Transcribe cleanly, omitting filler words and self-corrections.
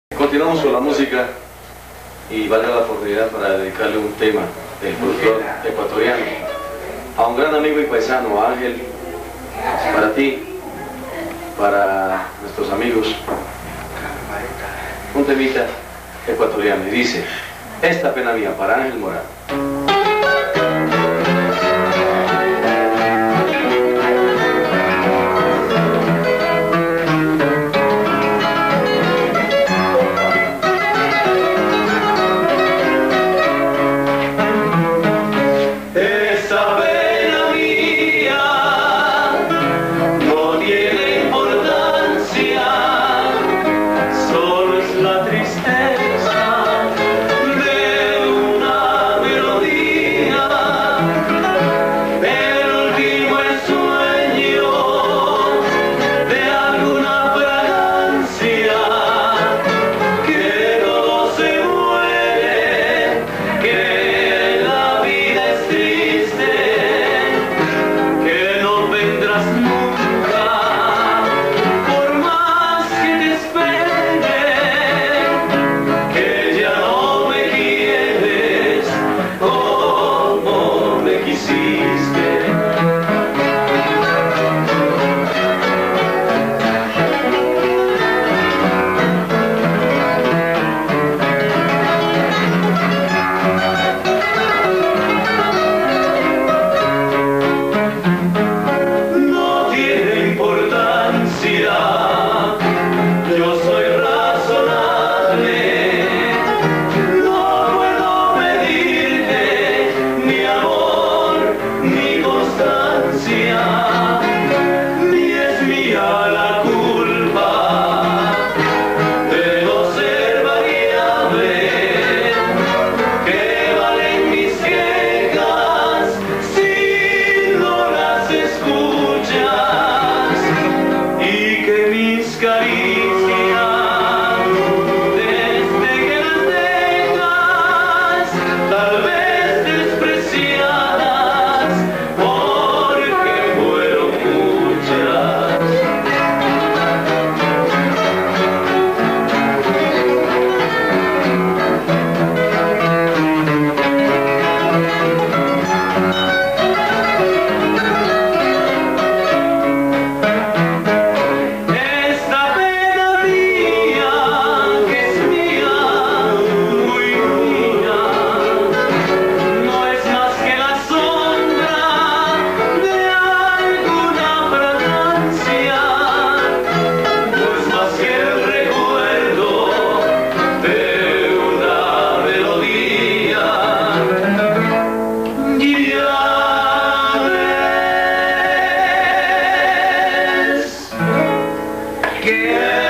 Continuamos con la música y valga la oportunidad para dedicarle un tema del folclore ecuatoriano a un gran amigo y paisano, a Ángel, para ti, para nuestros amigos, un temita ecuatoriano, y dice: esta pena mía, para Ángel Morán. Yeah.